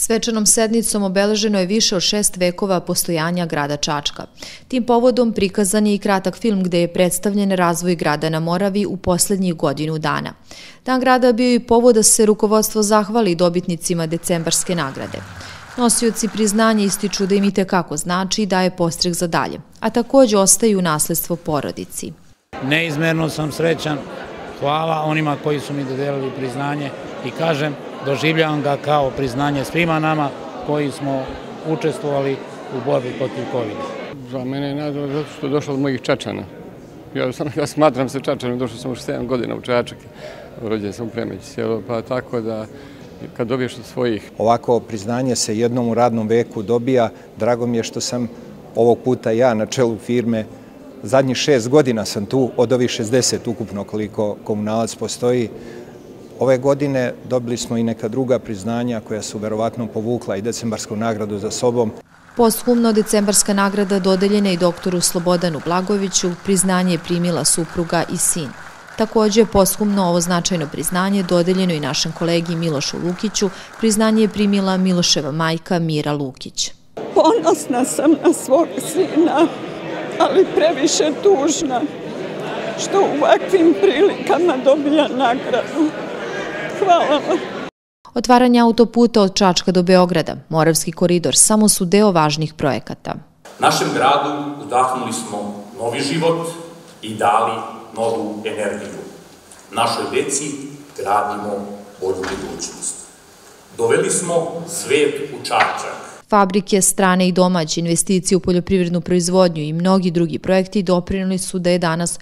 Svečanom sednicom obeleženo je više od 6 vekova postojanja grada Čačka. Tim povodom prikazan je i kratak film gde je predstavljen razvoj grada na Moravi u poslednjih godinu dana. Dan grada bio i povod da se rukovodstvo zahvali dobitnicima decembarske nagrade. Nosioci priznanja ističu da im itekako znači i daje podstrek za dalje, a takođe ostaju nasledstvo porodici. Neizmerno sam srećan, hvala onima koji su mi dodelili priznanje i kažem, doživljavam ga kao priznanje svima nama koji smo učestvovali u borbi protiv COVID-a. Za mene je najbolje zato što je došlo od mojih Čačana. Ja smatram se Čačanom, došao sam u 7 godina u Čačak, rođen sam u Premeći sjelo, pa tako da kad dobiješ od svojih. Ovako priznanje se jednom u radnom veku dobija. Drago mi je što sam ovog puta ja na čelu firme. Zadnjih 6 godina sam tu, od ovih 60 ukupno koliko Komunalac postoji. Ove godine dobili smo i neka druga priznanja koja su verovatno povukla i decembarsku nagradu za sobom. Posthumno decembarska nagrada dodeljena i doktoru Slobodanu Blagoviću, priznanje je primila supruga i sin. Takođe, posthumno ovo značajno priznanje dodeljeno i našem kolegi Milošu Lukiću, priznanje je primila Miloševa majka Mira Lukić. Ponosna sam na svog sina, ali previše tužna što u ovakvim prilikama dobija nagradu. Hvala vam. Otvaranje autoputa od Čačka do Beograda, Moravski koridor, samo su deo važnih projekata. Našem gradu udahnuli smo novi život i dali novu energiju. Našoj deci gradimo bolju budućnost. Doveli smo svet u Čačak. Fabrike, strane i domaće, investicije u poljoprivrednu proizvodnju i mnogi drugi projekti doprineli su da je danas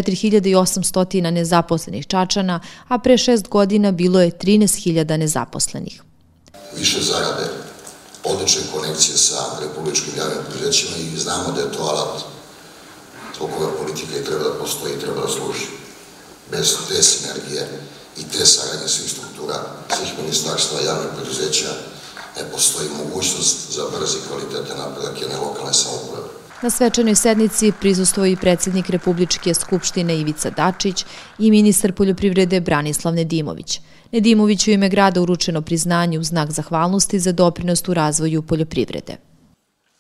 4800 nezaposlenih Čačana, a pre 6 godina bilo je 13.000 nezaposlenih. Više zarade, odlične konekcije sa republičkim javnim preduzećima i znamo da je to alat zbog koga politika i treba da postoji i treba da služi. Bez te sinergije i te saradnje svih struktura, svih ministarstva javnih preduzeća, ne postoji mogućnost za brzi kvalitetan napredak jedne lokalne samouprave. Na svečanoj sednici prisustvovao i predsjednik Republičke skupštine Ivica Dačić i ministar poljoprivrede Branislav Nedimović. Nedimoviću u ime grada uručeno priznanje u znak zahvalnosti za doprinos u razvoju poljoprivrede.